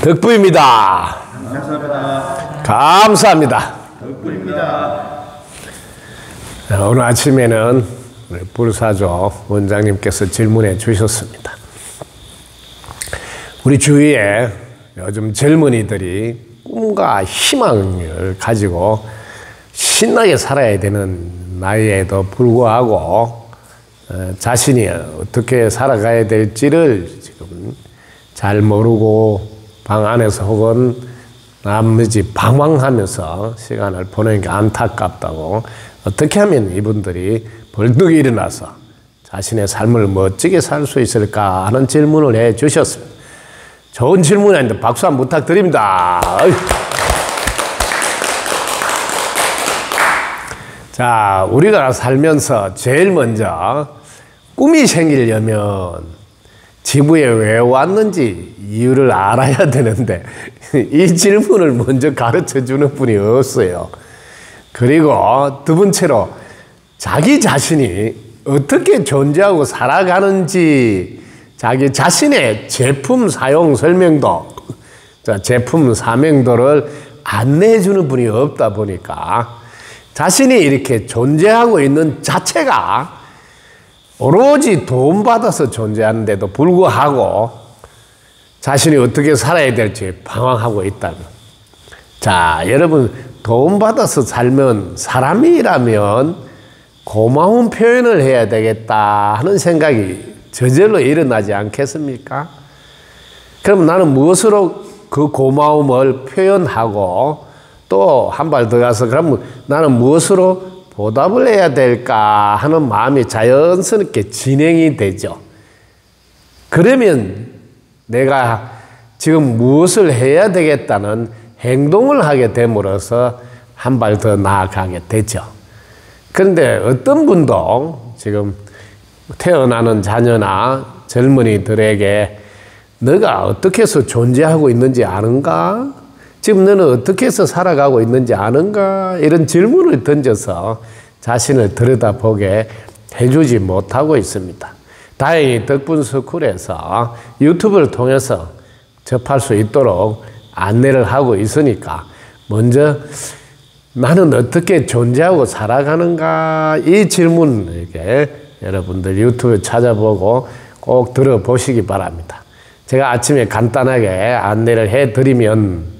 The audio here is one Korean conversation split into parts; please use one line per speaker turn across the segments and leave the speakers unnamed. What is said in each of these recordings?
덕부입니다.
감사합니다.
감사합니다.
덕부입니다.
오늘 아침에는 우리 불사조 원장님께서 질문해 주셨습니다. 우리 주위에 요즘 젊은이들이 꿈과 희망을 가지고 신나게 살아야 되는 나이에도 불구하고 자신이 어떻게 살아가야 될지를 지금 잘 모르고 방 안에서 혹은 나머지 방황하면서 시간을 보내는 게 안타깝다고, 어떻게 하면 이분들이 벌떡 일어나서 자신의 삶을 멋지게 살 수 있을까 하는 질문을 해 주셨습니다. 좋은 질문인데 박수 한번 부탁드립니다. 자, 우리가 살면서 제일 먼저 꿈이 생기려면 지구에 왜 왔는지 이유를 알아야 되는데 이 질문을 먼저 가르쳐 주는 분이 없어요. 그리고 두 번째로 자기 자신이 어떻게 존재하고 살아가는지 자기 자신의 제품 사용 설명도, 제품 사명도를 안내해 주는 분이 없다 보니까 자신이 이렇게 존재하고 있는 자체가 오로지 도움받아서 존재하는데도 불구하고 자신이 어떻게 살아야 될지 방황하고 있다는. 자, 여러분, 도움받아서 살면 사람이라면 고마운 표현을 해야 되겠다 하는 생각이 저절로 일어나지 않겠습니까? 그럼 나는 무엇으로 그 고마움을 표현하고 또 한 발 더 가서 그러면 나는 무엇으로 보답을 해야 될까 하는 마음이 자연스럽게 진행이 되죠. 그러면 내가 지금 무엇을 해야 되겠다는 행동을 하게 됨으로써 한 발 더 나아가게 되죠. 그런데 어떤 분도 지금 태어나는 자녀나 젊은이들에게 너가 어떻게 해서 존재하고 있는지 아는가? 지금 너는 어떻게 해서 살아가고 있는지 아는가? 이런 질문을 던져서 자신을 들여다보게 해주지 못하고 있습니다. 다행히 덕분스쿨에서 유튜브를 통해서 접할 수 있도록 안내를 하고 있으니까 먼저 나는 어떻게 존재하고 살아가는가? 이 질문에게 여러분들 유튜브 찾아보고 꼭 들어보시기 바랍니다. 제가 아침에 간단하게 안내를 해드리면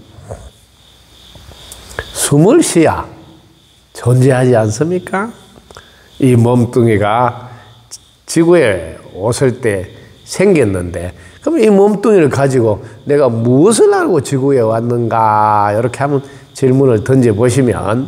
숨을 쉬야 존재하지 않습니까? 이 몸뚱이가 지구에 왔을 때 생겼는데, 그럼 이 몸뚱이를 가지고 내가 무엇을 알고 지구에 왔는가? 이렇게 한번 질문을 던져보시면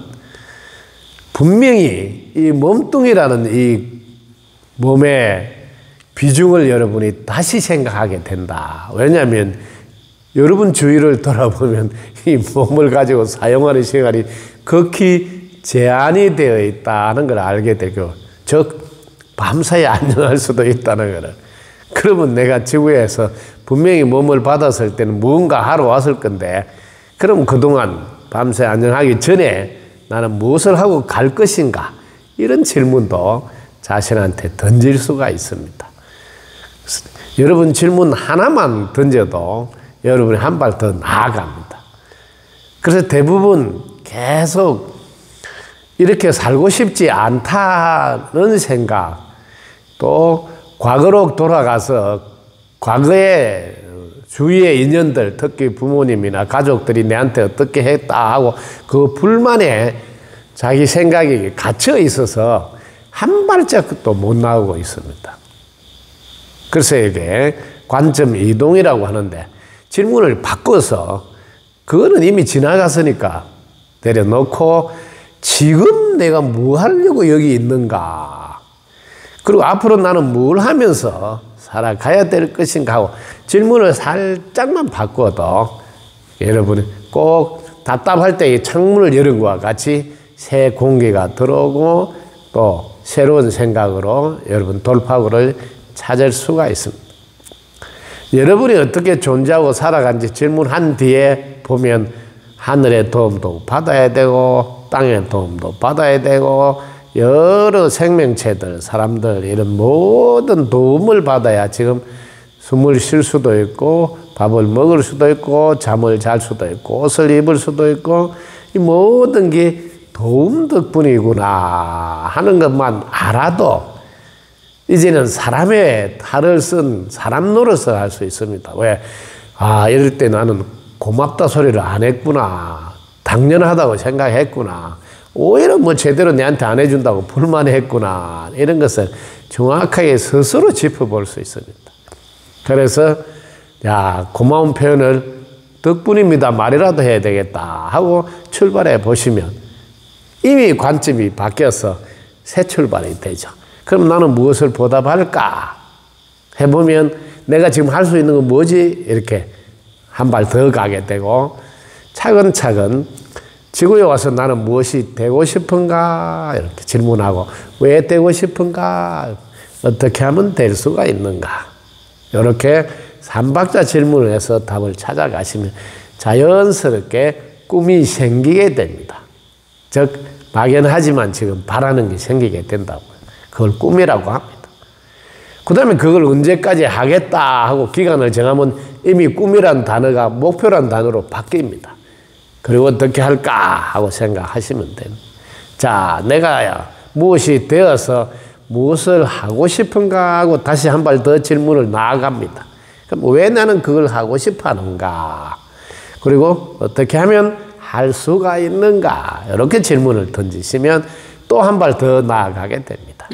분명히 이 몸뚱이라는 이 몸의 비중을 여러분이 다시 생각하게 된다. 왜냐하면 여러분 주위를 돌아보면 이 몸을 가지고 사용하는 시간이 극히 제한이 되어 있다는 걸 알게 되고, 즉 밤사이 안녕할 수도 있다는 거를. 그러면 내가 지구에서 분명히 몸을 받았을 때는 무언가 하러 왔을 건데, 그럼 그동안 밤새 안녕하기 전에 나는 무엇을 하고 갈 것인가? 이런 질문도 자신한테 던질 수가 있습니다. 여러분 질문 하나만 던져도 여러분이 한 발 더 나아갑니다. 그래서 대부분 계속 이렇게 살고 싶지 않다는 생각, 또 과거로 돌아가서 과거의 주위의 인연들, 특히 부모님이나 가족들이 내한테 어떻게 했다 하고 그 불만에 자기 생각이 갇혀 있어서 한 발짝도 못 나오고 있습니다. 그래서 이게 관점 이동이라고 하는데, 질문을 바꿔서 그거는 이미 지나갔으니까 내려놓고 지금 내가 뭐 하려고 여기 있는가, 그리고 앞으로 나는 뭘 하면서 살아가야 될 것인가 하고 질문을 살짝만 바꿔도 여러분이 꼭 답답할 때 이 창문을 여는 것과 같이 새 공기가 들어오고 또 새로운 생각으로 여러분 돌파구를 찾을 수가 있습니다. 여러분이 어떻게 존재하고 살아간지 질문한 뒤에 보면 하늘의 도움도 받아야 되고 땅의 도움도 받아야 되고 여러 생명체들, 사람들 이런 모든 도움을 받아야 지금 숨을 쉴 수도 있고 밥을 먹을 수도 있고 잠을 잘 수도 있고 옷을 입을 수도 있고 이 모든 게 도움 덕분이구나 하는 것만 알아도 이제는 사람의 탈을 쓴 사람 노릇을 할 수 있습니다. 왜? 이럴 때 나는 고맙다 소리를 안 했구나. 당연하다고 생각했구나. 오히려 뭐 제대로 내한테 안 해준다고 불만했구나. 이런 것을 정확하게 스스로 짚어볼 수 있습니다. 그래서 고마운 표현을 덕분입니다 말이라도 해야 되겠다 하고 출발해 보시면 이미 관점이 바뀌어서 새 출발이 되죠. 그럼 나는 무엇을 보답할까 해보면 내가 지금 할 수 있는 건 뭐지? 이렇게 한 발 더 가게 되고 차근차근 지구에 와서 나는 무엇이 되고 싶은가 이렇게 질문하고 왜 되고 싶은가 어떻게 하면 될 수가 있는가 이렇게 3박자 질문을 해서 답을 찾아가시면 자연스럽게 꿈이 생기게 됩니다. 즉 막연하지만 지금 바라는 게 생기게 된다고요. 그걸 꿈이라고 합니다. 그 다음에 그걸 언제까지 하겠다 하고 기간을 정하면 이미 꿈이란 단어가 목표란 단어로 바뀝니다. 그리고 어떻게 할까 하고 생각하시면 됩니다. 자, 내가 무엇이 되어서 무엇을 하고 싶은가 하고 다시 한 발 더 질문을 나아갑니다. 그럼 왜 나는 그걸 하고 싶어 하는가? 그리고 어떻게 하면 할 수가 있는가? 이렇게 질문을 던지시면 또 한 발 더 나아가게 됩니다.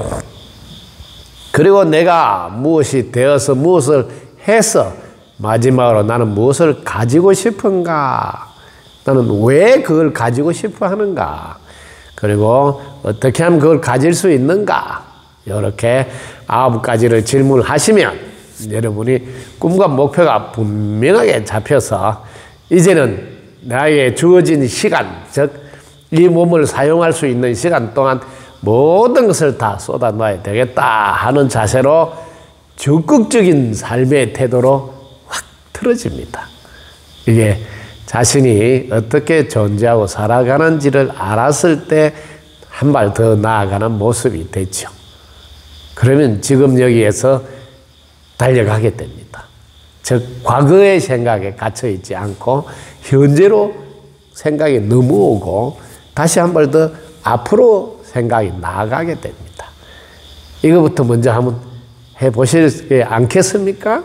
그리고 내가 무엇이 되어서 무엇을 해서 마지막으로 나는 무엇을 가지고 싶은가? 나는 왜 그걸 가지고 싶어 하는가? 그리고 어떻게 하면 그걸 가질 수 있는가? 이렇게 9가지를 질문하시면 여러분이 꿈과 목표가 분명하게 잡혀서 이제는 나에게 주어진 시간, 즉 이 몸을 사용할 수 있는 시간 동안 모든 것을 다 쏟아놔야 되겠다 하는 자세로 적극적인 삶의 태도로 확 틀어집니다. 이게 자신이 어떻게 존재하고 살아가는지를 알았을 때 한 발 더 나아가는 모습이 되죠. 그러면 지금 여기에서 달려가게 됩니다. 즉 과거의 생각에 갇혀있지 않고 현재로 생각이 넘어오고 다시 한 발 더 앞으로 생각이 나아가게 됩니다. 이거부터 먼저 한번 해보시지 않겠습니까?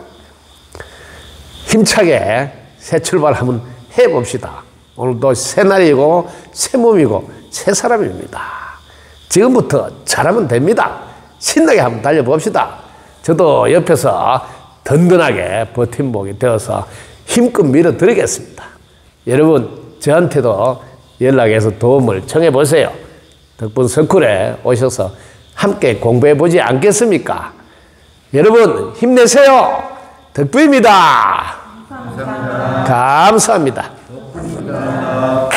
힘차게 새 출발 한번 해봅시다. 오늘도 새 날이고 새 몸이고 새 사람입니다. 지금부터 잘하면 됩니다. 신나게 한번 달려봅시다. 저도 옆에서 든든하게 버팀목이 되어서 힘껏 밀어드리겠습니다. 여러분 저한테도 연락해서 도움을 청해보세요. 덕분 스쿨에 오셔서 함께 공부해보지 않겠습니까? 여러분 힘내세요. 덕분입니다. 감사합니다.
감사합니다.